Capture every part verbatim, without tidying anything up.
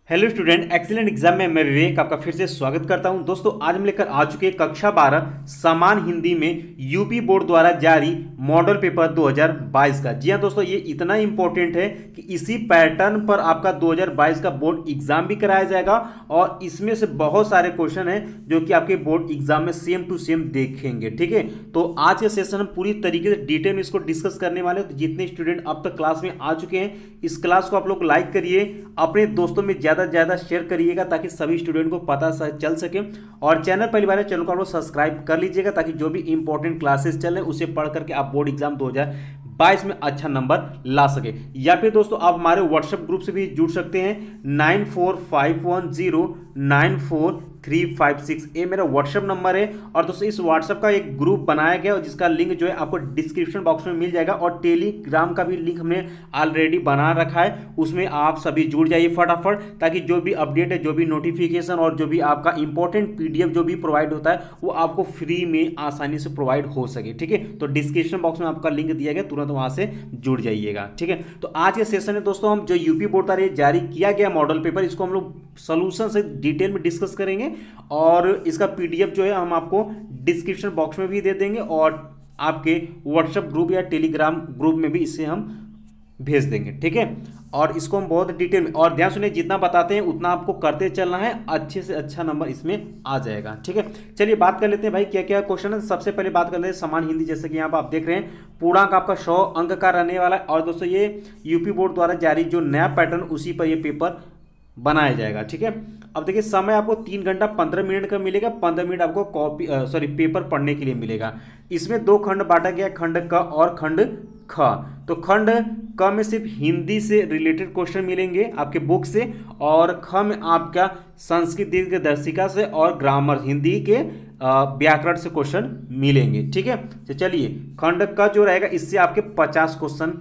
Hello student, excellent exam में मैं विवेक आपका फिर से स्वागत करता हूं। दोस्तों आज हम लेकर आ चुके हैं कक्षा बारह समान हिंदी में यूपी बोर्ड द्वारा जारी मॉडल पेपर दो हज़ार बाईस का। जी हां दोस्तों, ये इतना इंपॉर्टेंट है कि इसी पैटर्न पर आपका दो हज़ार बाईस का बोर्ड एग्जाम भी कराया जाएगा और इसमें से बहुत सारे क्वेश्चन हैं जो कि आपके बोर्ड एग्जाम में सेम टू सेम देखेंगे। ठीक है, तो आज के सेशन हम पूरी तरीके से डिटेल में इसको डिस्कस करने वाले हैं। तो जितने स्टूडेंट अब तक क्लास में आ चुके हैं, इस क्लास को आप लोग लाइक करिए, अपने दोस्तों में ज्यादा ज्यादा शेयर करिएगा ताकि सभी स्टूडेंट को पता चल सके। और चैनल पहली बार है, चैनल को आप लोग सब्सक्राइब कर लीजिएगा ताकि जो भी इंपॉर्टेंट क्लासेस चल रहे हैं उसे पढ़ करके आप बोर्ड एग्जाम दो हज़ार बाईस में अच्छा नंबर ला सके। या फिर दोस्तों आप हमारे व्हाट्सएप ग्रुप से भी जुड़ सकते हैं। Nine four five one zero nine four three five six ये मेरा व्हाट्सएप नंबर है। और दोस्तों इस व्हाट्सएप का एक ग्रुप बनाया गया और जिसका लिंक जो है आपको डिस्क्रिप्शन बॉक्स में मिल जाएगा। और टेलीग्राम का भी लिंक हमने ऑलरेडी बना रखा है, उसमें आप सभी जुड़ जाइए फटाफट, ताकि जो भी अपडेट है, जो भी नोटिफिकेशन और जो भी आपका इंपॉर्टेंट पीडीएफ जो भी प्रोवाइड होता है वो आपको फ्री में आसानी से प्रोवाइड हो सके। ठीक है, तो डिस्क्रिप्शन बॉक्स में आपका लिंक दिया गया, तुरंत वहां से जुड़ जाइएगा। ठीक है, तो आज के सेशन में दोस्तों हम जो यूपी बोर्ड द्वारा जारी किया गया मॉडल पेपर, इसको हम लोग सोल्यूशन से डिटेल में डिस्कस करेंगे और इसका पीडीएफ जो है हम आपको डिस्क्रिप्शन बॉक्स में भी दे देंगे और आपके व्हाट्सएप ग्रुप या टेलीग्राम ग्रुप में भी इसे हम भेज देंगे। ठीक है, और इसको हम बहुत डिटेल में, और ध्यान सुनिए, जितना बताते हैं उतना आपको करते चलना है, अच्छे से अच्छा नंबर इसमें आ जाएगा। ठीक है, चलिए बात कर लेते हैं भाई क्या क्या क्वेश्चन है। सबसे पहले बात कर लेते हैं समान हिंदी, जैसे कि यहाँ पर आप देख रहे हैं पूर्णांक आपका सौ अंक का रहने वाला है। और दोस्तों ये यूपी बोर्ड द्वारा जारी जो नया पैटर्न उसी पर यह पेपर बनाया जाएगा। ठीक है, अब देखिए समय आपको तीन घंटा पंद्रह मिनट का मिलेगा, पंद्रह मिनट आपको कॉपी सॉरी पेपर पढ़ने के लिए मिलेगा। इसमें दो खंड बांटा गया, खंड क और खंड ख। तो खंड क में सिर्फ हिंदी से रिलेटेड क्वेश्चन मिलेंगे आपके बुक से, और ख में आपका संस्कृत दीर्घदर्शिका से और ग्रामर हिंदी के व्याकरण से क्वेश्चन मिलेंगे। ठीक है, तो चलिए खंड क जो रहेगा इससे आपके पचास क्वेश्चन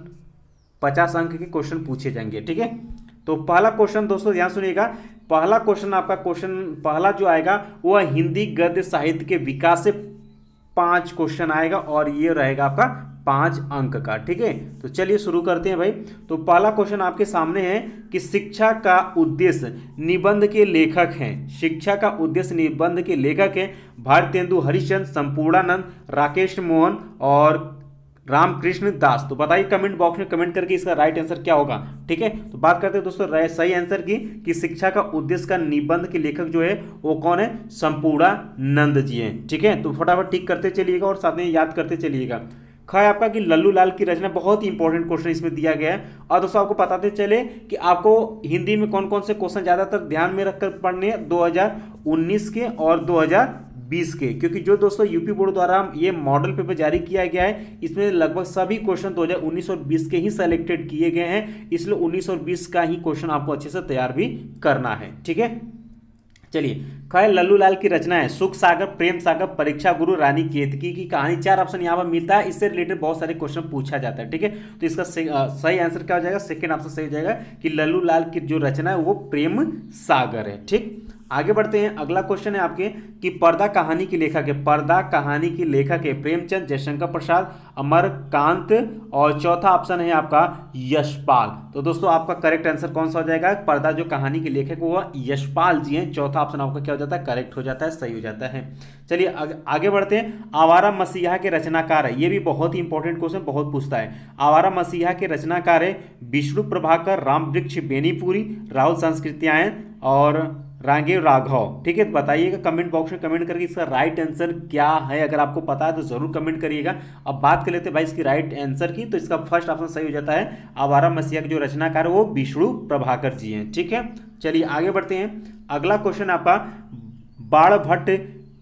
पचास अंक के क्वेश्चन पूछे जाएंगे। ठीक है, तो पहला क्वेश्चन दोस्तों ध्यान सुनिएगा, पहला क्वेश्चन आपका क्वेश्चन पहला जो आएगा वह हिंदी गद्य साहित्य के विकास से पांच क्वेश्चन आएगा और ये रहेगा आपका पांच अंक का। ठीक है, तो चलिए शुरू करते हैं भाई। तो पहला क्वेश्चन आपके सामने है कि शिक्षा का उद्देश्य निबंध के लेखक हैं। शिक्षा का उद्देश्य निबंध के लेखक हैं भारतेंदु हरिश्चंद्र, संपूर्णानंद, राकेश मोहन और रामकृष्ण दास। तो बताइए कमेंट बॉक्स में कमेंट करके इसका राइट आंसर क्या होगा। ठीक है, तो बात करते हैं दोस्तों सही आंसर की कि शिक्षा का उद्देश्य का निबंध के लेखक जो है वो कौन है, संपूर्णानंद जी हैं। ठीक है, तो फटाफट टिक करते चलिएगा और साथ में याद करते चलिएगा। ख आपका कि लल्लू लाल की रचना, बहुत ही इंपॉर्टेंट क्वेश्चन इसमें दिया गया है। और दोस्तों आपको बताते चले कि आपको हिंदी में कौन कौन से क्वेश्चन ज्यादातर ध्यान में रखकर पढ़ने हैं, दो हज़ार उन्नीस के और दो हज़ार बीस के, क्योंकि जो दोस्तों यूपी बोर्ड द्वारा ये मॉडल पेपर जारी किया गया है इसमें लगभग सभी क्वेश्चन दो हज़ार उन्नीस और बीस के ही सेलेक्टेड किए गए हैं, इसलिए उन्नीस और बीस का ही क्वेश्चन आपको अच्छे से तैयार भी करना है। ठीक है, चलिए खैर लल्लू लाल की रचना है सुख सागर, प्रेम सागर, परीक्षा गुरु, रानी केतकी की कहानी। चार ऑप्शन यहाँ पर मिलता है, इससे रिलेटेड बहुत सारे क्वेश्चन पूछा जाता है। ठीक है, तो इसका सही आंसर क्या हो जाएगा, सेकंड ऑप्शन सही हो जाएगा कि लल्लू लाल की जो रचना है वो प्रेम सागर है। ठीक, आगे बढ़ते हैं। अगला क्वेश्चन है आपके कि पर्दा कहानी के लेखक है। पर्दा कहानी के लेखक है प्रेमचंद, जयशंकर प्रसाद, अमरकांत और चौथा ऑप्शन है आपका यशपाल। तो दोस्तों आपका करेक्ट आंसर कौन सा हो जाएगा, पर्दा जो कहानी के लेखक वो यशपाल जी हैं। चौथा ऑप्शन आपका क्या हो जाता है, करेक्ट हो जाता है, सही हो जाता है। चलिए आगे बढ़ते हैं। आवारा मसीहा के रचनाकार है, ये भी बहुत ही इंपॉर्टेंट क्वेश्चन, बहुत पूछता है। आवारा मसीहा के रचनाकार है विष्णु प्रभाकर, रामवृक्ष बेनीपुरी, राहुल संस्कृत्यायन और रांगेव राघव। ठीक है, तो बताइएगा कमेंट बॉक्स में कमेंट करके इसका राइट आंसर क्या है। अगर आपको पता है तो जरूर कमेंट करिएगा। अब बात कर लेते हैं भाई इसकी राइट आंसर की, तो इसका फर्स्ट ऑप्शन सही हो जाता है, आवारा मसीहा के जो रचनाकार है वो विष्णु प्रभाकर जी हैं। ठीक है, चलिए आगे बढ़ते हैं। अगला क्वेश्चन आपका बाण भट्ट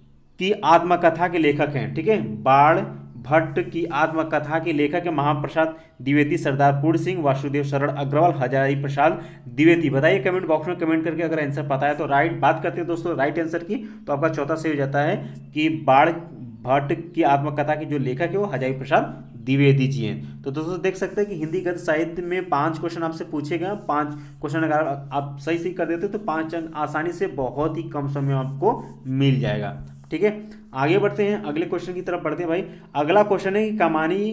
की आत्मकथा के लेखक हैं। ठीक है, बाण भट्ट की आत्मकथा के लेखक है महाप्रसाद द्विवेदी, सरदार पूर्ण सिंह, वासुदेव शरण अग्रवाल, हजारी प्रसाद द्विवेदी। बताइए कमेंट बॉक्स में कमेंट करके अगर आंसर पता है तो। राइट बात करते हैं दोस्तों राइट आंसर की, तो आपका चौथा सही हो जाता है कि बाण भट्ट की आत्मकथा के जो लेखक है वो हजारी प्रसाद द्विवेदी जी हैं। तो दोस्तों देख सकते हैं कि हिंदी गद्य साहित्य में पांच क्वेश्चन आपसे पूछे गए, पांच क्वेश्चन अगर आप सही सही कर देते तो पांच अंक आसानी से बहुत ही कम समय में आपको मिल जाएगा। ठीक है, आगे बढ़ते हैं, अगले क्वेश्चन की तरफ बढ़ते हैं भाई। अगला क्वेश्चन है कि कमानी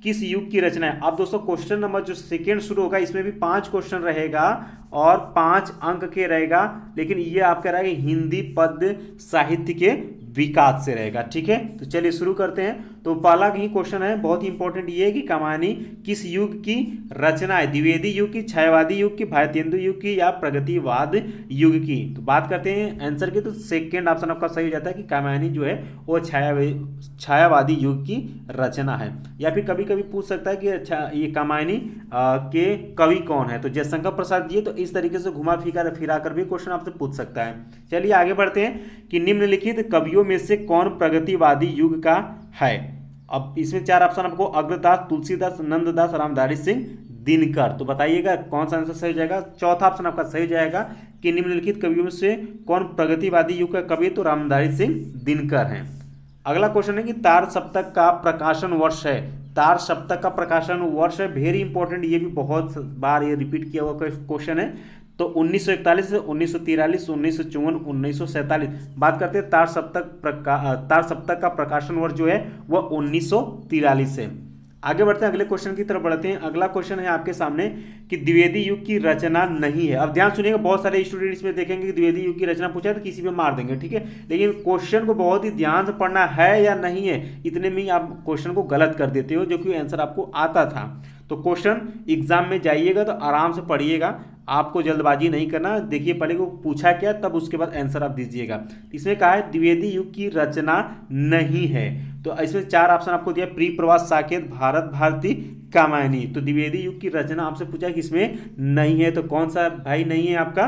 किस युग की रचना है। अब दोस्तों क्वेश्चन नंबर जो सेकेंड शुरू होगा इसमें भी पांच क्वेश्चन रहेगा और पांच अंक के रहेगा, लेकिन ये आपका रहेगा हिंदी पद्य साहित्य के विकास से रहेगा। ठीक है, तो चलिए शुरू करते हैं। तो पहला ही क्वेश्चन है, बहुत ही इंपॉर्टेंट, ये है कि कमानी किस युग की रचना है, द्विवेदी युग की, छायावादी युग की, भारतेंदु युग की या प्रगतिवाद युग की। तो बात करते हैं आंसर की, तो सेकंड ऑप्शन आपका सही हो जाता है कि कमानी जो है वो छाया छायावादी युग की रचना है। या फिर कभी कभी पूछ सकता है कि अच्छा ये कमानी के कवि कौन है, तो जयशंकर प्रसाद जी, तो इस तरीके से घुमा फिरा फिरा कर भी क्वेश्चन आपसे पूछ सकता है। चलिए आगे बढ़ते हैं कि निम्नलिखित कवियों में से कौन प्रगतिवादी युग का है। अब इसमें चार ऑप्शन आपको, अग्रदास, तुलसीदास, नंददास, रामधारी सिंह दिनकर। तो बताइएगा कौन सा आंसर सही हो जाएगा। चौथा ऑप्शन आपका सही हो जाएगा कि निम्नलिखित कवियों में से कौन प्रगतिवादी युग का कवि, तो रामधारी सिंह दिनकर हैं। अगला क्वेश्चन है कि तार सप्तक का प्रकाशन वर्ष है। तार सप्तक का प्रकाशन वर्ष है, वेरी इंपॉर्टेंट, ये भी बहुत बार ये रिपीट किया हुआ क्वेश्चन है। तो उन्नीस सौ इकतालीस से उन्नीस सौ तिरालीस, उन्नीस सौ चौवन, उन्नीस सौ सैंतालीस। बात करते हैं तार सप्तक प्रका तार सप्तक का प्रकाशन वर्ष जो है वह उन्नीस सौ तिरालीस है। आगे बढ़ते हैं, अगले क्वेश्चन की तरफ बढ़ते हैं। अगला क्वेश्चन है आपके सामने कि द्विवेदी युग की रचना नहीं है। अब ध्यान सुनिएगा, बहुत सारे स्टूडेंट इसमें देखेंगे कि द्विवेदी युग की रचना पूछा है तो किसी पे मार देंगे, ठीक है, लेकिन क्वेश्चन को बहुत ही ध्यान से पढ़ना है या नहीं है, इतने में ही आप क्वेश्चन को गलत कर देते हो, जो कि आंसर आपको आता था। तो क्वेश्चन एग्जाम में जाइएगा तो आराम से पढ़िएगा, आपको जल्दबाजी नहीं करना, देखिए पहले को पूछा क्या तब उसके बाद आंसर आप दीजिएगा। इसमें कहा है द्विवेदी युग की रचना नहीं है, तो इसमें चार ऑप्शन आपको दिया, प्री प्रवास, साकेत, भारत भारती, कामायनी। तो द्विवेदी युग की रचना आपसे पूछा कि इसमें नहीं है, तो कौन सा भाई नहीं है आपका,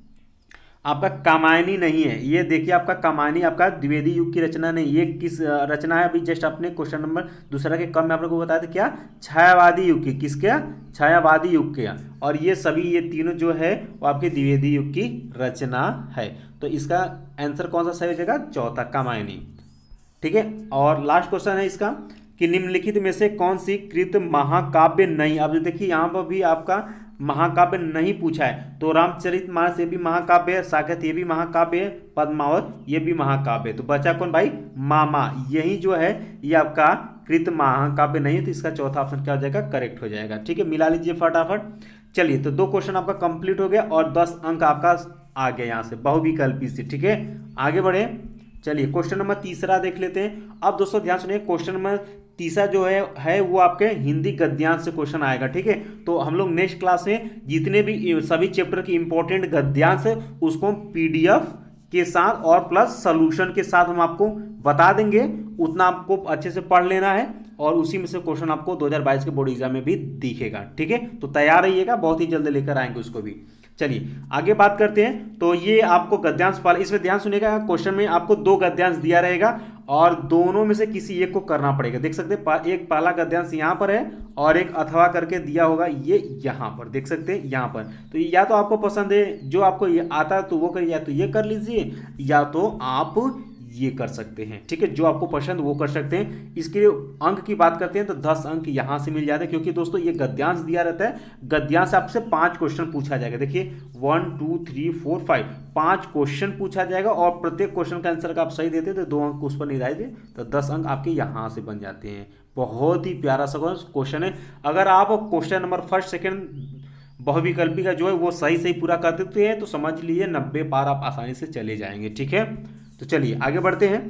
आपका कामायनी नहीं है। ये देखिए आपका कामायनी आपका द्विवेदी युग की रचना नहीं, ये किस रचना है, अभी जस्ट आपने क्वेश्चन नंबर दूसरा के कम में आप लोगों को बताया था क्या, छायावादी युग की, किसके, छायावादी युग के। और ये सभी ये तीनों जो है वो आपके द्विवेदी युग की रचना है। तो इसका आंसर कौन सा सही हो जाएगा, चौथा कामायनी। ठीक है, और लास्ट क्वेश्चन है इसका कि निम्नलिखित में से कौन सी कृत महाकाव्य नहीं। अब देखिए यहाँ पर भी आपका महाकाव्य नहीं पूछा है, तो रामचरितमानस ये भी महाकाव्य है, साकेत ये भी महाकाव्य है, पद्मावत ये भी काव्य है। तो बचा कौन भाई, मामा, यही जो है ये आपका कृत महाकाव्य नहीं है, तो इसका चौथा ऑप्शन क्या हो जाएगा, करेक्ट हो जाएगा। ठीक है, मिला लीजिए फटाफट। चलिए, तो दो क्वेश्चन आपका कंप्लीट हो गया और दस अंक आपका आ गया यहाँ से बहुविकल्पी से। ठीक है, आगे बढ़े, चलिए क्वेश्चन नंबर तीसरा देख लेते हैं। अब दोस्तों ध्यान सुनिए, क्वेश्चन नंबर तीसरा जो है है वो आपके हिंदी गद्यांश से क्वेश्चन आएगा। ठीक है, तो हम लोग नेक्स्ट क्लास में जितने भी सभी चैप्टर की इंपॉर्टेंट गद्यांश है उसको हम पीडीएफ के साथ और प्लस सॉल्यूशन के साथ हम आपको बता देंगे, उतना आपको अच्छे से पढ़ लेना है और उसी में से क्वेश्चन आपको दो हज़ार बाईस के बोर्ड एग्जाम में भी दिखेगा। ठीक है, तो तैयार रहिएगा, बहुत ही जल्द लेकर आएंगे उसको भी। चलिए आगे बात करते हैं। तो ये आपको गद्यांश पाल, इसमें ध्यान सुनिएगा, क्वेश्चन में आपको दो गद्यांश दिया रहेगा और दोनों में से किसी एक को करना पड़ेगा। देख सकते हैं एक पहला गद्यांश यहाँ पर है और एक अथवा करके दिया होगा ये यहाँ पर, देख सकते हैं यहाँ पर। तो या तो आपको पसंद है, जो आपको ये आता है तो वो करिए, या तो ये कर लीजिए या तो आप ये कर सकते हैं। ठीक है, जो आपको पसंद वो कर सकते हैं। इसके लिए अंक की बात करते हैं तो दस अंक यहाँ से मिल जाते हैं, क्योंकि दोस्तों ये गद्यांश दिया रहता है, गद्यांश आपसे पांच क्वेश्चन पूछा जाएगा। देखिए one two three four five, पांच क्वेश्चन पूछा जाएगा और प्रत्येक क्वेश्चन का आंसर का आप सही देते तो दो अंक उस पर निर्धारित है, तो दस अंक आपके यहाँ से बन जाते हैं। बहुत ही प्यारा सा क्वेश्चन है। अगर आप क्वेश्चन नंबर फर्स्ट सेकेंड बहुविकल्पी का जो है वो सही सही पूरा कर देते हैं तो समझ लीजिए नब्बे पार आप आसानी से चले जाएंगे। ठीक है, तो चलिए आगे बढ़ते हैं।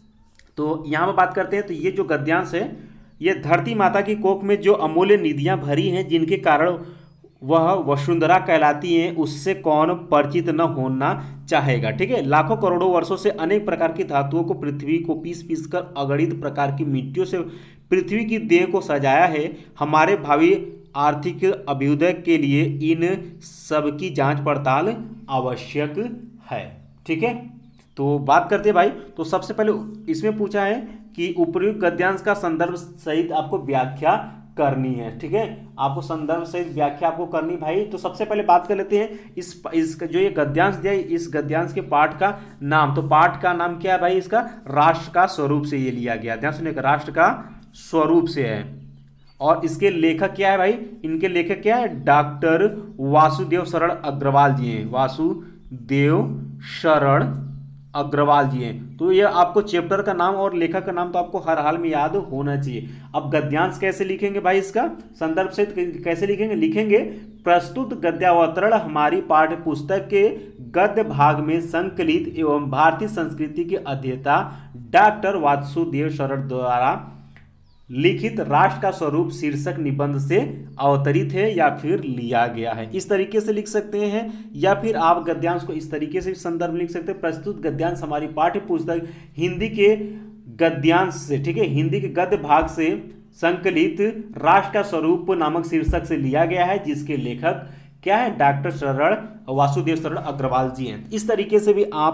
तो यहाँ पर बात करते हैं, तो ये जो गद्यांश है ये धरती माता की कोख में जो अमूल्य निधियां भरी हैं, जिनके कारण वह वसुंधरा कहलाती हैं, उससे कौन परिचित न होना चाहेगा। ठीक है, लाखों करोड़ों वर्षों से अनेक प्रकार की धातुओं को पृथ्वी को पीस पीस कर अगणित प्रकार की मिट्टियों से पृथ्वी की देह को सजाया है। हमारे भावी आर्थिक अभ्युदय के लिए इन सब की जांच पड़ताल आवश्यक है। ठीक है, तो बात करते हैं भाई। तो सबसे पहले इसमें पूछा है कि उपयुक्त गद्यांश का संदर्भ सहित आपको व्याख्या करनी है। ठीक है, आपको संदर्भ सहित व्याख्या आपको करनी भाई। तो सबसे पहले बात कर लेते हैं इस इस जो ये गद्यांश दिया है, इस गद्यांश के पाठ का नाम। तो पाठ का नाम क्या है भाई, इसका राष्ट्र का स्वरूप से ये लिया गया। ध्यान सुनिएगा, राष्ट्र का स्वरूप से है। और इसके लेखक क्या है भाई, इनके लेखक क्या है, डॉक्टर वासुदेव शरण अग्रवाल जी हैं। वासुदेव शरण अग्रवाल जी हैं। तो ये आपको चैप्टर का नाम और लेखक का नाम तो आपको हर हाल में याद होना चाहिए। अब गद्यांश कैसे लिखेंगे भाई, इसका संदर्भ से कैसे लिखेंगे, लिखेंगे प्रस्तुत गद्यावतरण हमारी पाठ्य पुस्तक के गद्य भाग में संकलित एवं भारतीय संस्कृति के अध्येता डॉक्टर वासुदेव शरण द्वारा लिखित राष्ट्र का स्वरूप शीर्षक निबंध से अवतरित है या फिर लिया गया है। इस तरीके से लिख सकते हैं, या फिर आप गद्यांश को इस तरीके से भी संदर्भ लिख सकते हैं, प्रस्तुत गद्यांश हमारी पाठ्य पुस्तक हिंदी के गद्यांश से, ठीक है, हिंदी के गद्य भाग से संकलित राष्ट्र का स्वरूप नामक शीर्षक से लिया गया है, जिसके लेखक क्या है, डॉक्टर शरण वासुदेव शरण अग्रवाल जी हैं। इस तरीके से भी आप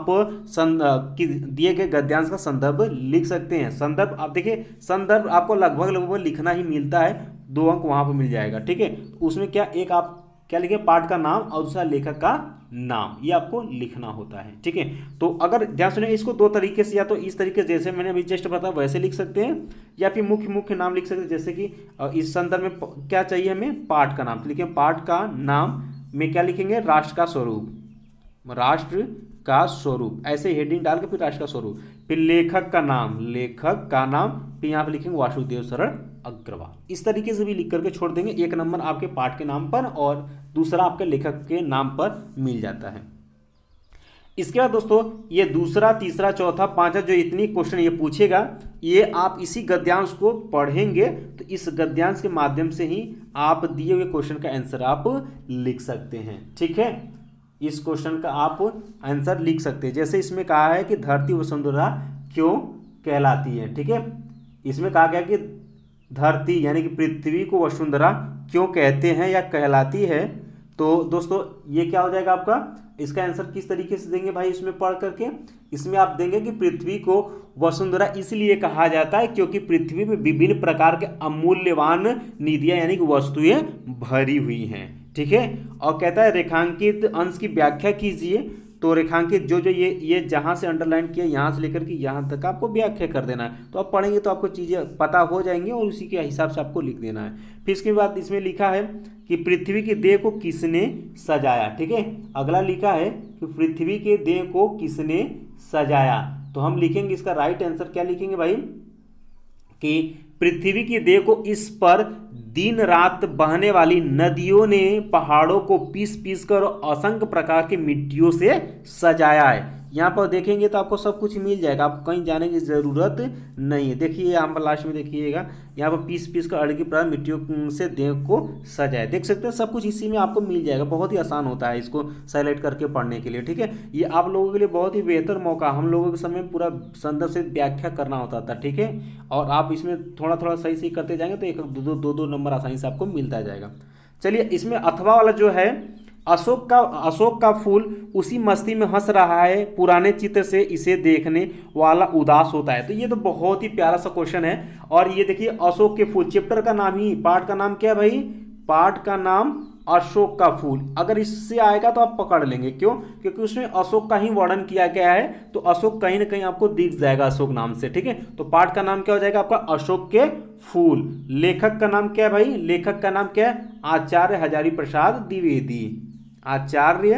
दिए गए गद्यांश का संदर्भ लिख सकते हैं। संदर्भ आप देखिए, संदर्भ आपको लगभग लगभग लिखना ही मिलता है, दो अंक वहां पर मिल जाएगा, ठीक है। उसमें क्या, एक आप क्या लिखे, पाठ का नाम और दूसरा लेखक का नाम, ये आपको लिखना होता है, ठीक है। तो अगर ध्यान सुनिए, इसको दो तरीके से, या तो इस तरीके से जैसे मैंने अभी जस्ट बताया वैसे लिख सकते हैं, या फिर मुख्य मुख्य नाम लिख सकते हैं। जैसे कि इस संदर्भ में क्या चाहिए हमें, पाठ का नाम, तो लिखें पाठ का नाम में क्या लिखेंगे, राष्ट्र का स्वरूप, राष्ट्र का स्वरूप, ऐसे हेडिंग डाल के फिर राष्ट्र का स्वरूप, फिर लेखक का नाम, लेखक का नाम, फिर यहाँ पे लिखेंगे वासुदेव शरण अग्रवाल। इस तरीके से भी लिख करके छोड़ देंगे, एक नंबर आपके पाठ के नाम पर और दूसरा आपके लेखक के नाम पर मिल जाता है। इसके बाद दोस्तों ये दूसरा, तीसरा, चौथा, पांचवा जो इतनी क्वेश्चन ये पूछेगा, ये आप इसी गद्यांश को पढ़ेंगे तो इस गद्यांश के माध्यम से ही आप दिए हुए क्वेश्चन का आंसर आप लिख सकते हैं, ठीक है। इस क्वेश्चन का आप आंसर लिख सकते हैं। जैसे इसमें कहा है कि धरती वसुंधरा क्यों कहलाती है, ठीक है। इसमें कहा गया कि धरती यानी कि पृथ्वी को वसुंधरा क्यों कहते हैं या कहलाती है। तो दोस्तों ये क्या हो जाएगा आपका, इसका आंसर किस तरीके से देंगे भाई, इसमें पढ़ करके इसमें आप देंगे कि पृथ्वी को वसुंधरा इसलिए कहा जाता है क्योंकि पृथ्वी में विभिन्न प्रकार के अमूल्यवान निधियां यानी कि वस्तुएं भरी हुई हैं, ठीक है। और कहता है रेखांकित अंश की व्याख्या कीजिए। तो रेखांकित जो जो ये ये जहाँ से अंडरलाइन किया, यहाँ से लेकर के यहाँ तक आपको व्याख्या कर देना है। तो आप पढ़ेंगे तो आपको चीज़ें पता हो जाएंगी और उसी के हिसाब से आपको लिख देना है। फिर इसके बाद इसमें लिखा है कि पृथ्वी की देह को किसने सजाया, ठीक है। अगला लिखा है कि पृथ्वी के देह को किसने सजाया। तो हम लिखेंगे इसका राइट आंसर क्या लिखेंगे भाई, कि पृथ्वी की देह को इस पर दिन रात बहने वाली नदियों ने पहाड़ों को पीस पीस कर असंख्य प्रकार की मिट्टियों से सजाया है। यहाँ पर देखेंगे तो आपको सब कुछ मिल जाएगा, आपको कहीं जाने की ज़रूरत नहीं है। देखिए यहाँ पर लास्ट में देखिएगा, यहाँ पर पीस पीस कर अड़गी प्रकार मिट्टियों से देह को सजाया, देख सकते हैं सब कुछ इसी में आपको मिल जाएगा। बहुत ही आसान होता है इसको सेलेक्ट करके पढ़ने के लिए, ठीक है। ये आप लोगों के लिए बहुत ही बेहतर मौका, हम लोगों के समय पूरा संदर्भ से व्याख्या करना होता था, ठीक है। और आप इसमें थोड़ा थोड़ा सही सही करते जाएंगे तो एक दो दो दो दो नंबर आसानी से आपको मिलता जाएगा। चलिए इसमें अथवा वाला जो है, अशोक का अशोक का फूल उसी मस्ती में हंस रहा है, पुराने चित्र से इसे देखने वाला उदास होता है। तो ये तो बहुत ही प्यारा सा क्वेश्चन है। और ये देखिए अशोक के फूल, चैप्टर का नाम ही, पाठ का नाम क्या है भाई, पाठ का नाम अशोक का फूल। अगर इससे आएगा तो आप पकड़ लेंगे, क्यों, क्योंकि उसमें अशोक का ही वर्णन किया गया है। तो अशोक कहीं ना कहीं आपको दिख जाएगा अशोक नाम से, ठीक है। तो पाठ का नाम क्या हो जाएगा आपका, अशोक के फूल। लेखक का नाम क्या है भाई, लेखक का नाम क्या है, आचार्य हजारी प्रसाद द्विवेदी, आचार्य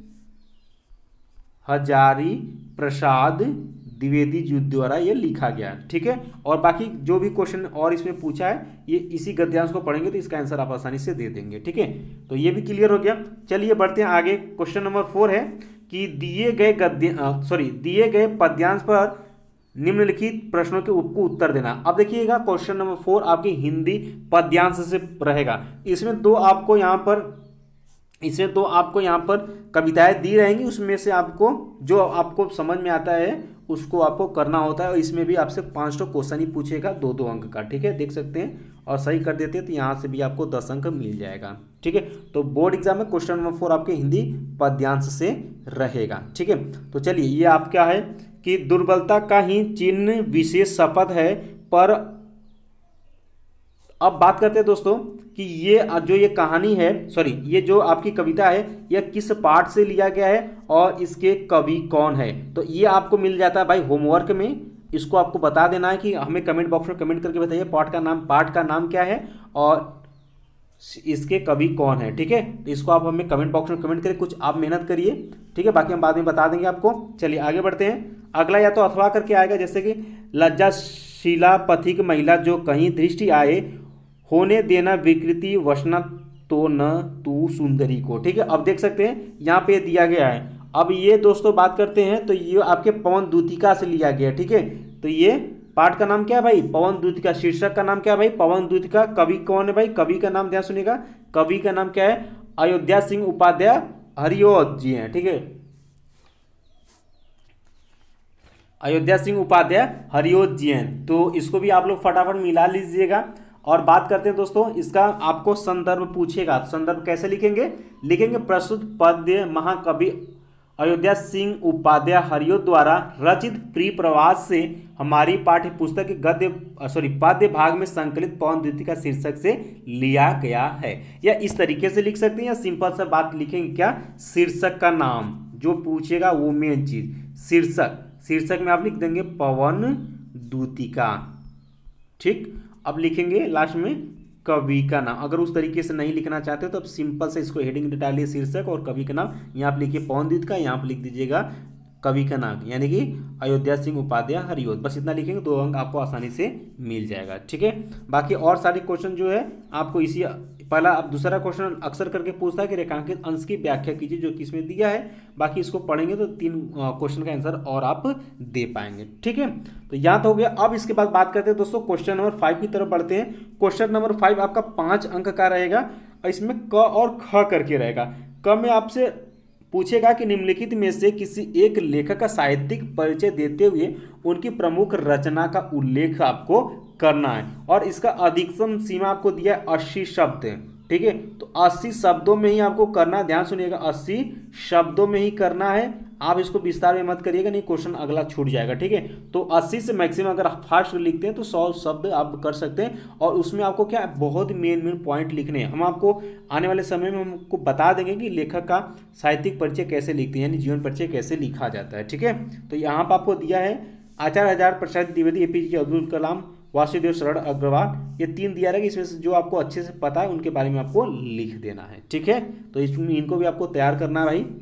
हजारी प्रसाद द्विवेदी जी द्वारा ये लिखा गया, ठीक है। और बाकी जो भी क्वेश्चन और इसमें पूछा है ये इसी गद्यांश को पढ़ेंगे तो इसका आंसर आप आसानी से दे देंगे, ठीक है। तो ये भी क्लियर हो गया। चलिए बढ़ते हैं आगे। क्वेश्चन नंबर फोर है कि दिए गए गद्य सॉरी दिए गए पद्यांश पर निम्नलिखित प्रश्नों के को उत्तर देना। अब देखिएगा क्वेश्चन नंबर फोर आपकी हिंदी पद्यांश से रहेगा। इसमें दो आपको यहाँ पर इसमें तो आपको यहाँ पर कविताएं दी रहेंगी, उसमें से आपको जो आपको समझ में आता है उसको आपको करना होता है। और इसमें भी आपसे पाँच तो क्वेश्चन ही पूछेगा दो दो अंक का, ठीक है, देख सकते हैं। और सही कर देते हैं तो यहाँ से भी आपको दस अंक मिल जाएगा, ठीक है। तो बोर्ड एग्जाम में क्वेश्चन नंबर फोर आपके हिंदी पद्यांश से रहेगा, ठीक है। तो चलिए ये आप क्या है कि दुर्बलता का ही चिन्ह विशेष शपथ है। पर अब बात करते हैं दोस्तों कि ये जो ये कहानी है, सॉरी ये जो आपकी कविता है यह किस पाठ से लिया गया है और इसके कवि कौन है। तो ये आपको मिल जाता है भाई होमवर्क में। इसको आपको बता देना है कि हमें कमेंट बॉक्स में कमेंट करके बताइए पाठ का नाम पाठ का नाम क्या है और इसके कवि कौन है। ठीक है, तो इसको आप हमें कमेंट बॉक्स में कमेंट करिए, कुछ आप मेहनत करिए। ठीक है, बाकी हम बाद में बता देंगे आपको। चलिए आगे बढ़ते हैं। अगला या तो अथवा करके आएगा, जैसे कि लज्जाशीला पथिक महिला जो कहीं दृष्टि आए, होने देना विकृति वसना तो न तू सुंदरी को। ठीक है, अब देख सकते हैं यहाँ पे दिया गया है। अब ये दोस्तों बात करते हैं तो ये आपके पवन दूतिका से लिया गया। ठीक है, तो ये पाठ का नाम क्या है भाई, पवन दूतिका। शीर्षक का नाम क्या है भाई, पवन दूतिका। कवि कौन है भाई, कवि का नाम ध्यान सुनिएगा, कवि का नाम क्या है, अयोध्या सिंह उपाध्याय हरिओत जी हैं। ठीक है, अयोध्या सिंह उपाध्याय हरिओत जी हैं। तो इसको भी आप लोग फटाफट मिला लीजिएगा। और बात करते हैं दोस्तों, इसका आपको संदर्भ पूछेगा, संदर्भ कैसे लिखेंगे, लिखेंगे प्रस्तुत पद्य महाकवि अयोध्या सिंह उपाध्याय हरिओत द्वारा रचित प्रिय प्रवास से हमारी पाठ्य पुस्तक के गद्य सॉरी पद्य भाग में संकलित पवन दूतिका शीर्षक से लिया गया है। या इस तरीके से लिख सकते हैं, या सिंपल सा बात लिखेंगे क्या, शीर्षक का नाम जो पूछेगा वो मेन चीज, शीर्षक। शीर्षक में आप लिख देंगे पवन दूतिका। ठीक, अब लिखेंगे लास्ट में कवि का नाम। अगर उस तरीके से नहीं लिखना चाहते हो तो अब सिंपल से इसको हेडिंग डालिए, शीर्षक और कवि का नाम। यहाँ आप लिखिए पवन दूतिका, यहाँ आप लिख दीजिएगा कवि का नाम, यानी कि अयोध्या सिंह उपाध्याय हरिओत। बस इतना लिखेंगे, दो अंक आपको आसानी से मिल जाएगा। ठीक है, बाकी और सारे क्वेश्चन जो है आपको इसी पहला, अब दूसरा क्वेश्चन अक्सर करके पूछता है कि रेखांकित अंश की व्याख्या कीजिए, जो कि इसमें दिया है। बाकी इसको पढ़ेंगे तो तीन क्वेश्चन का आंसर और आप दे पाएंगे। ठीक है, तो यहाँ तो हो गया। अब इसके बाद बात करते हैं दोस्तों क्वेश्चन नंबर फाइव की तरफ बढ़ते हैं। क्वेश्चन नंबर फाइव आपका पाँच अंक का रहेगा, इसमें क और ख करके रहेगा। क में आपसे पूछेगा कि निम्नलिखित में से किसी एक लेखक का साहित्यिक परिचय देते हुए उनकी प्रमुख रचना का उल्लेख आपको करना है, और इसका अधिकतम सीमा आपको दिया है अस्सी शब्द। ठीक है, तो अस्सी शब्दों में ही आपको करना है, ध्यान सुनिएगा, अस्सी शब्दों में ही करना है। आप इसको विस्तार में मत करिएगा, नहीं क्वेश्चन अगला छूट जाएगा। ठीक है, तो अस्सी से मैक्सिमम अगर आप फास्ट लिखते हैं तो सौ शब्द आप कर सकते हैं, और उसमें आपको क्या बहुत मेन मेन पॉइंट लिखने हैं। हम आपको आने वाले समय में हमको बता देंगे कि लेखक का साहित्यिक परिचय कैसे लिखते हैं, यानी जीवन परिचय कैसे लिखा जाता है। ठीक है, तो यहाँ पर आपको दिया है आचार्य हजारे प्रसाद द्विवेदी, एपीजे अब्दुल कलाम, वासुदेव शरण अग्रवाल, ये तीन दिया रहेगा। इसमें से जो आपको अच्छे से पता है उनके बारे में आपको लिख देना है। ठीक है, तो इसमें इनको भी आपको तैयार करना है भाई।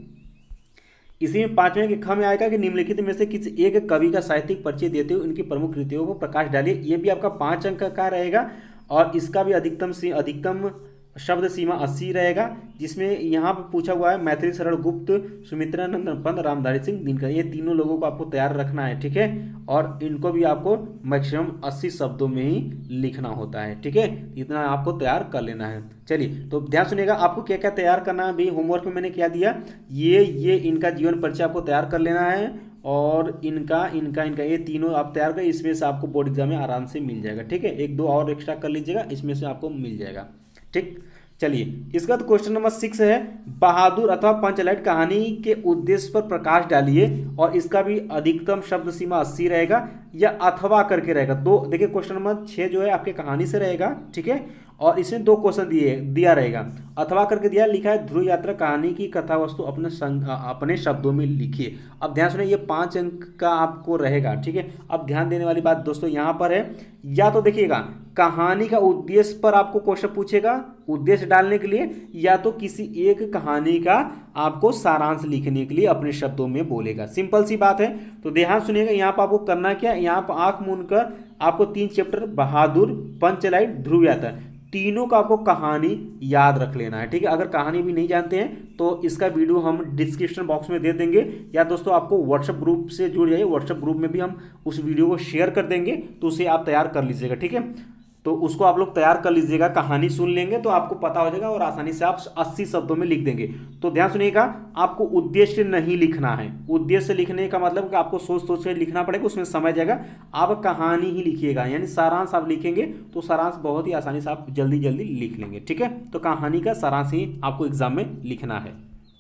इसी में पांचवें के ख में आएगा कि निम्नलिखित में से किसी एक कवि का साहित्यिक परिचय देते हुए उनकी प्रमुख कृतियों को प्रकाश डालिए। ये भी आपका पाँच अंक का रहेगा, और इसका भी अधिकतम से अधिकतम शब्द सीमा अस्सी रहेगा, जिसमें यहाँ पर पूछा हुआ है मैथिली शरण गुप्त, सुमित्रा नंदन पंत, रामधारी सिंह दिनकर, ये तीनों लोगों को आपको तैयार रखना है। ठीक है, और इनको भी आपको मैक्सिमम अस्सी शब्दों में ही लिखना होता है। ठीक है, इतना आपको तैयार कर लेना है। चलिए, तो ध्यान सुनिएगा, आपको क्या क्या तैयार करना है भी होमवर्क में मैंने क्या दिया, ये ये इनका जीवन परिचय आपको तैयार कर लेना है, और इनका इनका इनका ये तीनों आप तैयार करें। इसमें से आपको बोर्ड एग्जाम में आराम से मिल जाएगा। ठीक है, एक दो और एक्स्ट्रा कर लीजिएगा, इसमें से आपको मिल जाएगा। ठीक, चलिए इसका तो क्वेश्चन नंबर सिक्स है, बहादुर अथवा पंचलाइट कहानी के उद्देश्य पर प्रकाश डालिए, और इसका भी अधिकतम शब्द सीमा अस्सी रहेगा, या अथवा करके रहेगा। दो देखिए, क्वेश्चन नंबर छः जो है आपके कहानी से रहेगा। ठीक है, और इसमें दो क्वेश्चन दिए दिया रहेगा, अथवा करके दिया, लिखा है ध्रुव यात्रा कहानी की कथा वस्तु अपने संग, अपने शब्दों में लिखिए। अब ध्यान सुनिए, ये पाँच अंक का आपको रहेगा। ठीक है, अब ध्यान देने वाली बात दोस्तों यहाँ पर है, या तो देखिएगा कहानी का उद्देश्य पर आपको क्वेश्चन पूछेगा उद्देश्य डालने के लिए, या तो किसी एक कहानी का आपको सारांश लिखने के लिए अपने शब्दों में बोलेगा। सिंपल सी बात है, तो ध्यान सुनिएगा, यहाँ पर आपको करना क्या, यहाँ पर आंख मूंद कर आपको तीन चैप्टर बहादुर, पंचलाइट, ध्रुव यात्रा, तीनों का आपको कहानी याद रख लेना है। ठीक है, अगर कहानी भी नहीं जानते हैं तो इसका वीडियो हम डिस्क्रिप्शन बॉक्स में दे देंगे, या दोस्तों आपको व्हाट्सएप ग्रुप से जुड़ जाइए, व्हाट्सएप ग्रुप में भी हम उस वीडियो को शेयर कर देंगे, तो उसे आप तैयार कर लीजिएगा। ठीक है, तो उसको आप लोग तैयार कर लीजिएगा, कहानी सुन लेंगे तो आपको पता हो जाएगा, और आसानी से आप अस्सी शब्दों में लिख देंगे। तो ध्यान सुनिएगा, आपको उद्देश्य नहीं लिखना है। उद्देश्य लिखने का मतलब कि आपको सोच सोच कर लिखना पड़ेगा, उसमें समय जाएगा। आप कहानी ही लिखिएगा, यानी सारांश आप लिखेंगे तो सारांश बहुत ही आसानी से आप जल्दी जल्दी लिख लेंगे। ठीक है, तो कहानी का सारांश ही आपको एग्जाम में लिखना है।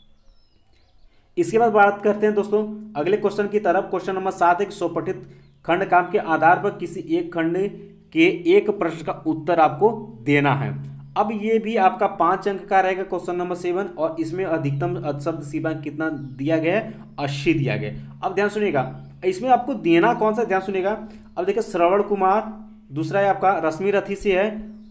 इसके बाद बात करते हैं दोस्तों अगले क्वेश्चन की तरफ। क्वेश्चन नंबर सात, एक स्वपठित खंड काम के आधार पर किसी एक खंड के एक प्रश्न का उत्तर आपको देना है। अब ये भी आपका पाँच अंक का रहेगा क्वेश्चन नंबर सेवन, और इसमें अधिकतम शब्द सीमा कितना दिया गया है, अस्सी दिया गया है। अब ध्यान सुनिएगा, इसमें आपको देना कौन सा, ध्यान सुनिएगा। अब देखिए, श्रवण कुमार, दूसरा है आपका रश्मि रथी से है,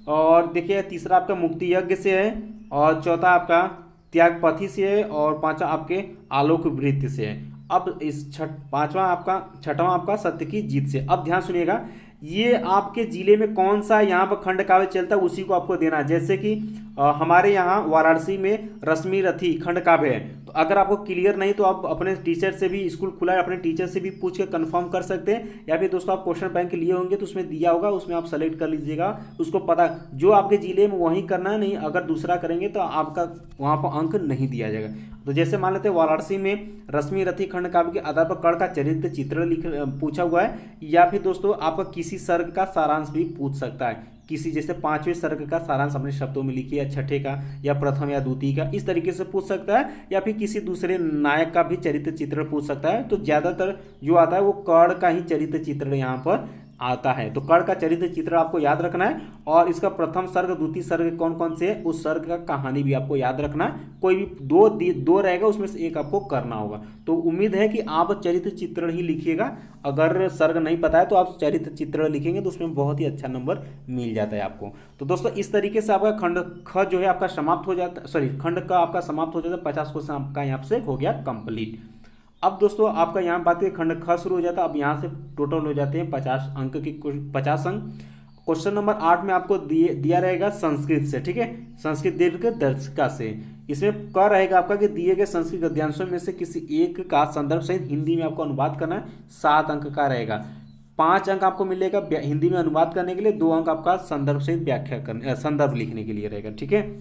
और देखिए तीसरा आपका मुक्ति यज्ञ से है, और चौथा आपका त्यागपथी से है, और पांचवा आपके आलोक वृत्ति से है। अब इस छठ पांचवा आपका छठवां आपका सत्य की जीत से। अब ध्यान सुनिएगा, ये आपके जिले में कौन सा यहाँ पर खंड काव्य चलता है उसी को आपको देना है। जैसे कि अ, हमारे यहाँ वाराणसी में रश्मि रथी खंड काव्य है, तो अगर आपको क्लियर नहीं तो आप अपने टीचर से भी, स्कूल खुला है अपने टीचर से भी पूछ के कंफर्म कर सकते हैं, या फिर दोस्तों आप क्वेश्चन बैंक लिए होंगे तो उसमें दिया होगा, उसमें आप सेलेक्ट कर लीजिएगा, उसको पता जो आपके जिले में वहीं करना है। नहीं अगर दूसरा करेंगे तो आपका वहाँ पर अंक नहीं दिया जाएगा। तो जैसे मान लेते हैं वाराणसी में रश्मि रथी खंड काव्य के आधार पर कर्ण का चरित्र चित्र लिख पूछा हुआ है, या फिर दोस्तों आपका किसी सर्ग का सारांश भी पूछ सकता है, किसी जैसे पांचवें सर्ग का सारांश अपने शब्दों में लिखिए, या छठे का, या प्रथम या द्वितीय का, इस तरीके से पूछ सकता है, या फिर किसी दूसरे नायक का भी चरित्र चित्र पूछ सकता है। तो ज्यादातर जो आता है वो कर्ण का ही चरित्र चित्र यहाँ पर आता है। तो कर्ण का चरित्र चित्र आपको याद रखना है, और इसका प्रथम सर्ग द्वितीय सर्ग कौन कौन से है उस सर्ग का कहानी भी आपको याद रखना है। कोई भी दो दो रहेगा उसमें से एक आपको करना होगा। तो उम्मीद है कि आप चरित्र चित्रण ही लिखिएगा, अगर सर्ग नहीं पता है तो आप चरित्र चित्रण लिखेंगे तो उसमें बहुत ही अच्छा नंबर मिल जाता है आपको। तो दोस्तों इस तरीके से आपका खंड ख जो है आपका समाप्त हो जाता है, सॉरी खंड का आपका समाप्त हो जाता है। पचास क्वेश्चन आपका यहाँ से हो गया कंप्लीट। अब दोस्तों आपका यहाँ बात है खंड ख शुरू हो जाता है। अब यहाँ से टोटल हो जाते हैं पचास अंक की, पचास अंक। क्वेश्चन नंबर आठ में आपको दिए दिया रहेगा संस्कृत से, ठीक है, संस्कृत दीर्घ दर्शिका से। इसमें क रहेगा आपका कि दिए गए संस्कृत गद्यांशों में से किसी एक का संदर्भ सहित हिंदी में आपको अनुवाद करना है, सात अंक का रहेगा। पाँच अंक आपको मिलेगा हिंदी में अनुवाद करने के लिए, दो अंक आपका संदर्भ सहित व्याख्या करने संदर्भ लिखने के लिए रहेगा, ठीक है।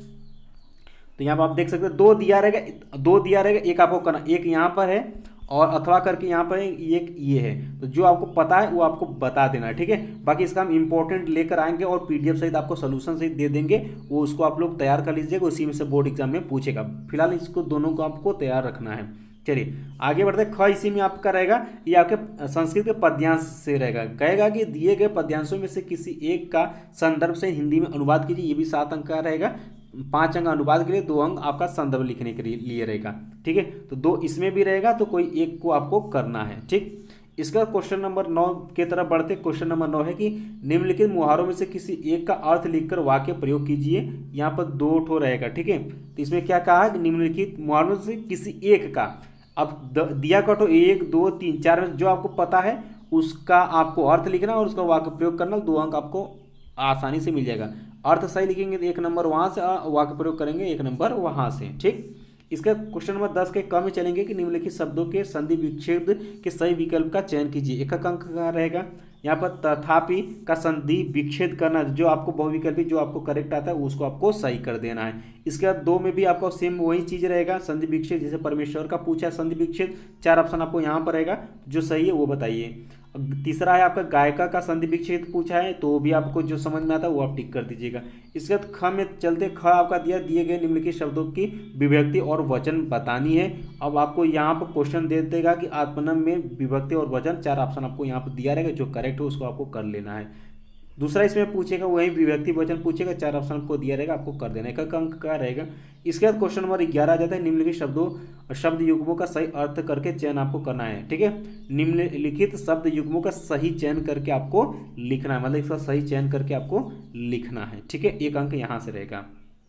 तो यहाँ पर आप देख सकते हैं दो दिया रहेगा, दो दिया रहेगा, एक आपको करना, एक यहाँ पर है और अथवा करके यहाँ पर एक ये है। तो जो आपको पता है वो आपको बता देना है, ठीक है। बाकी इसका हम इंपॉर्टेंट लेकर आएंगे और पीडीएफ सहित आपको सोल्यूशन सहित दे देंगे, वो उसको आप लोग तैयार कर लीजिएगा, उसी में से बोर्ड एग्जाम में पूछेगा। फिलहाल इसको दोनों को आपको तैयार रखना है। चलिए आगे बढ़ते हैं। ख इसी में आपका रहेगा, ये आपके संस्कृत के पद्यांश से रहेगा। कहेगा कि दिए गए पद्यांशों में से किसी एक का संदर्भ से हिंदी में अनुवाद कीजिए, ये भी सात अंक का रहेगा। पांच अंक अनुवाद के लिए, दो अंक आपका संदर्भ लिखने के लिए रहेगा, ठीक है। तो दो इसमें भी रहेगा, तो कोई एक को आपको करना है, ठीक। इसका क्वेश्चन नंबर नौ की तरफ बढ़ते। क्वेश्चन नंबर नौ है कि निम्नलिखित मुहावरों में से किसी एक का अर्थ लिखकर वाक्य प्रयोग कीजिए। यहाँ पर दो ठो रहेगा, ठीक है। तो इसमें क्या कहा है कि निम्नलिखित मुहावरों में से किसी एक का, अब दिया कटो एक दो तीन चार में जो आपको पता है उसका आपको अर्थ लिखना और उसका वाक्य प्रयोग करना, दो अंक आपको आसानी से मिल जाएगा। अर्थ सही लिखेंगे तो एक नंबर वहाँ से, वाक्य प्रयोग करेंगे एक नंबर वहाँ से, ठीक। इसका क्वेश्चन नंबर दस के क में चलेंगे कि निम्नलिखित शब्दों के संधि विच्छेद के सही विकल्प का चयन कीजिए। एक अंक का रहेगा यहाँ पर तथापि का संधि विच्छेद करना, जो आपको बहुविकल्पी जो आपको करेक्ट आता है उसको आपको सही कर देना है। इसके बाद दो में भी आपको सेम वही चीज रहेगा, संधि विच्छेद, जैसे परमेश्वर का पूछा है संधि विच्छेद, चार ऑप्शन आपको यहाँ पर रहेगा, जो सही है वो बताइए। तीसरा है आपका गायिका का संधि विच्छेद पूछा है, तो भी आपको जो समझ में आता है वो आप टिक कर दीजिएगा। इसके बाद ख में चलते, ख आपका दिया दिए गए निम्नलिखित शब्दों की विभक्ति और वचन बतानी है। अब आपको यहाँ पर क्वेश्चन दे देगा कि आत्मनम में विभक्ति और वचन, चार ऑप्शन आपको यहाँ पर दिया रहेगा, जो करेक्ट हो उसको आपको कर लेना है। दूसरा इसमें पूछेगा वही विभक्ति वचन पूछेगा, चार ऑप्शन आपको दिया रहेगा, आपको कर देना है। एक अंक का रहेगा। इसके बाद क्वेश्चन नंबर ग्यारह आ जाता है, निम्नलिखित शब्दों शब्द युग्मों का सही अर्थ करके चयन आपको करना है, ठीक है। निम्नलिखित शब्द युग्मों का सही चयन करके आपको लिखना है, मतलब इसका सही चयन करके आपको लिखना है, ठीक है। एक अंक यहाँ से रहेगा।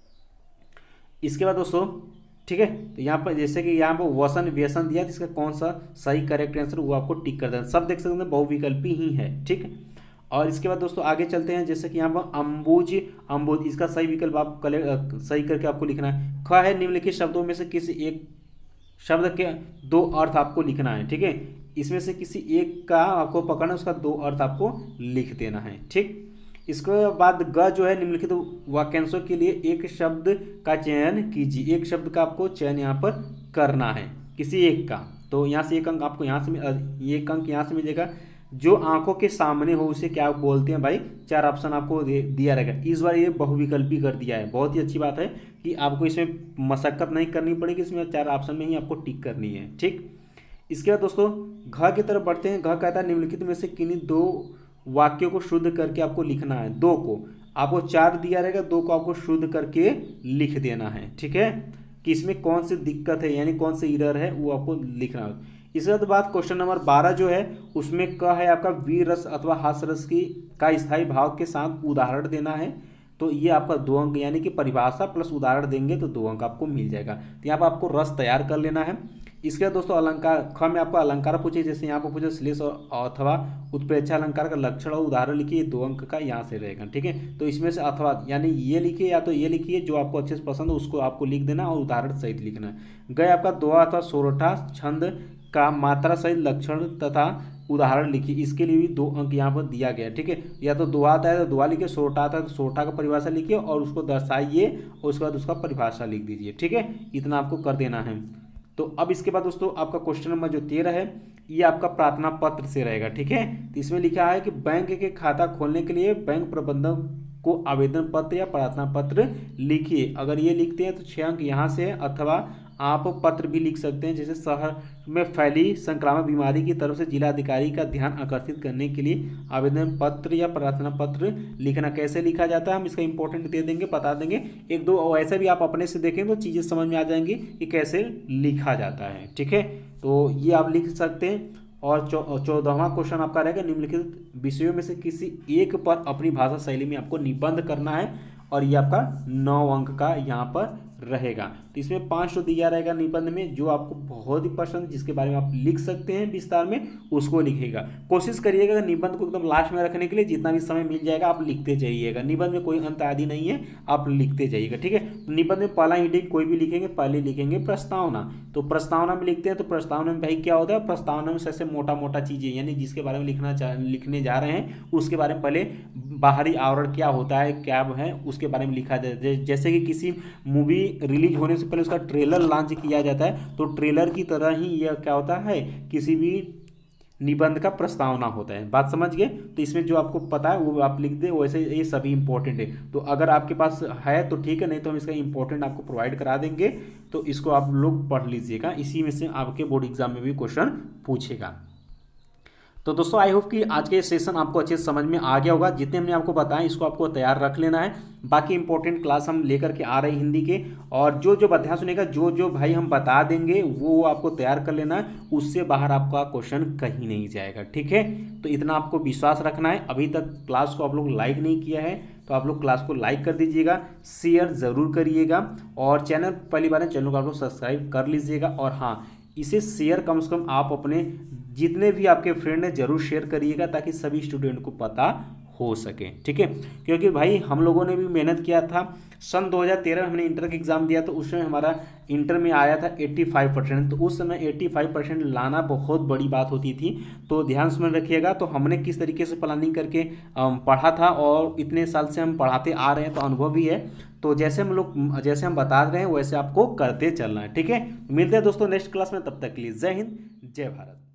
इसके बाद दोस्तों, ठीक है, तो यहाँ पर जैसे कि यहाँ पर वसन व्यसन दिया, इसका कौन सा सही करेक्ट आंसर वो आपको टिक कर देना। सब देख सकते हैं बहुविकल्पी ही है, ठीक है। और इसके बाद दोस्तों आगे चलते हैं, जैसे कि यहाँ पर अम्बुज अम्बुज, इसका सही विकल्प आप कलेक्ट सही करके आपको लिखना है। ख है निम्नलिखित शब्दों में से किसी एक शब्द के दो अर्थ आपको लिखना है, ठीक है। इसमें से किसी एक का आपको पकड़ना, उसका दो अर्थ आपको लिख देना है, ठीक। इसके बाद ग जो है निम्नलिखित वाक्यांशों के लिए एक शब्द का चयन कीजिए। एक शब्द का आपको चयन यहाँ पर करना है, किसी एक का। तो यहाँ से एक अंक आपको यहाँ से एक अंक यहाँ से मिलेगा। जो आंखों के सामने हो उसे क्या बोलते हैं भाई, चार ऑप्शन आपको दिया रहेगा। इस बार ये बहुविकल्पी कर दिया है, बहुत ही अच्छी बात है कि आपको इसमें मशक्कत नहीं करनी पड़ेगी, इसमें चार ऑप्शन में ही आपको टिक करनी है, ठीक। इसके बाद दोस्तों घ की तरफ बढ़ते हैं। घ कहता है निम्नलिखित में से किन्हीं दो वाक्यों को शुद्ध करके आपको लिखना है। दो को आपको चार दिया रहेगा, दो को आपको शुद्ध करके लिख देना है, ठीक है, कि इसमें कौन सी दिक्कत है यानी कौन सी एरर है वो आपको लिखना है। इसके बाद क्वेश्चन नंबर बारह जो है उसमें क है आपका वीर रस अथवा हास्य रस की का स्थायी भाव के साथ उदाहरण देना है। तो ये आपका दो अंक, यानी कि परिभाषा प्लस उदाहरण देंगे तो दो अंक आपको मिल जाएगा। तो यहाँ पर आपको रस तैयार कर लेना है। इसके बाद दोस्तों अलंकार, ख में आपको अलंकार पूछे, जैसे यहाँ पर पूछे श्लेष अथवा उत्प्रेक्षा अलंकार का लक्षण और उदाहरण लिखिए, दो अंक का यहाँ से रहेगा। ठीक है, तो इसमें से अथवा यानी ये लिखिए या तो ये लिखिए, जो आपको अच्छे से पसंद हो उसको आपको लिख देना और उदाहरण सहित लिखना है। गए आपका दोहा अथवा सोरठा छंद का मात्रा सहित लक्षण तथा उदाहरण लिखिए, इसके लिए भी दो अंक यहाँ पर दिया गया। ठीक है, या तो दोहा आता है तो दोहा लिखिए, सोरठा आता है तो सोरठा का परिभाषा लिखिए और उसको दर्शाइए और उसके बाद उसका परिभाषा लिख दीजिए। ठीक है, इतना आपको कर देना है। तो अब इसके बाद दोस्तों आपका क्वेश्चन नंबर जो तेरह है ये आपका प्रार्थना पत्र से रहेगा। ठीक है, तो इसमें लिखा है कि बैंक के खाता खोलने के लिए बैंक प्रबंधक को आवेदन पत्र या प्रार्थना पत्र लिखिए। अगर ये लिखते हैं तो छः अंक यहाँ से है, अथवा आप पत्र भी लिख सकते हैं, जैसे शहर में फैली संक्रामक बीमारी की तरफ से जिला अधिकारी का ध्यान आकर्षित करने के लिए आवेदन पत्र या प्रार्थना पत्र लिखना। कैसे लिखा जाता है हम इसका इंपॉर्टेंट दे देंगे, बता देंगे। एक दो ऐसे भी आप अपने से देखें तो चीज़ें समझ में आ जाएंगी कि कैसे लिखा जाता है। ठीक है, तो ये आप लिख सकते हैं। और चौदहवां क्वेश्चन आपका रहेगा, निम्नलिखित विषयों में से किसी एक पर अपनी भाषा शैली में आपको निबंध करना है, और ये आपका नौ अंक का यहाँ पर रहेगा। तो इसमें पाँच तो दिया रहेगा निबंध में, जो आपको बहुत ही पसंद, जिसके बारे में आप लिख सकते हैं विस्तार में, उसको लिखिएगा। कोशिश करिएगा निबंध को एकदम लास्ट में रखने के लिए, जितना भी समय मिल जाएगा आप लिखते जाइएगा। निबंध में कोई अंत आदि नहीं है, आप लिखते जाइएगा। ठीक है, निबंध में पहला हेडिंग कोई भी लिखेंगे, पहले लिखेंगे प्रस्तावना। तो प्रस्तावना में लिखते हैं तो प्रस्तावना में भाई क्या होता है, प्रस्तावना में सबसे मोटा मोटा चीज़ें, यानी जिसके बारे में लिखना चाह लिखने जा रहे हैं उसके बारे में पहले बाहरी आवरण क्या होता है, क्या है, उसके बारे में लिखा जाता है। जैसे कि किसी मूवी रिलीज होने से पहले उसका ट्रेलर लॉन्च किया जाता है, तो ट्रेलर की तरह ही यह क्या होता है, किसी भी निबंध का प्रस्तावना होता है। बात समझ गए? तो इसमें जो आपको पता है वो आप लिख दें, वैसे ये सभी इंपॉर्टेंट है। तो अगर आपके पास है तो ठीक है, नहीं तो हम इसका इंपॉर्टेंट आपको प्रोवाइड करा देंगे, तो इसको आप लोग पढ़ लीजिएगा। इसी में से आपके बोर्ड एग्जाम में भी क्वेश्चन पूछेगा। तो दोस्तों आई होप कि आज के सेशन आपको अच्छे से समझ में आ गया होगा। जितने हमने आपको बताया इसको आपको तैयार रख लेना है। बाकी इंपॉर्टेंट क्लास हम लेकर के आ रहे हैं हिंदी के, और जो जो अध्याय सुनेगा, जो जो भाई हम बता देंगे वो आपको तैयार कर लेना है। उससे बाहर आपका क्वेश्चन कहीं नहीं जाएगा। ठीक है, तो इतना आपको विश्वास रखना है। अभी तक क्लास को आप लोग लाइक नहीं किया है तो आप लोग क्लास को लाइक कर दीजिएगा, शेयर ज़रूर करिएगा, और चैनल पहली बार चैनल को आप लोग सब्सक्राइब कर लीजिएगा। और हाँ, इसे शेयर कम से कम आप अपने जितने भी आपके फ्रेंड हैं जरूर शेयर करिएगा, ताकि सभी स्टूडेंट को पता हो सके। ठीक है, क्योंकि भाई हम लोगों ने भी मेहनत किया था। सन दो हज़ार तेरह में हमने इंटर का एग्ज़ाम दिया, तो उसमें हमारा इंटर में आया था पचासी परसेंट। तो उस समय पचासी परसेंट लाना बहुत बड़ी बात होती थी। तो ध्यान से रखिएगा। तो हमने किस तरीके से प्लानिंग करके पढ़ा था, और इतने साल से हम पढ़ाते आ रहे हैं, तो अनुभव भी है। तो जैसे हम लोग जैसे हम बता रहे हैं वैसे आपको करते चलना है। ठीक है, मिलते हैं दोस्तों नेक्स्ट क्लास में। तब तक के लिए जय हिंद, जय भारत।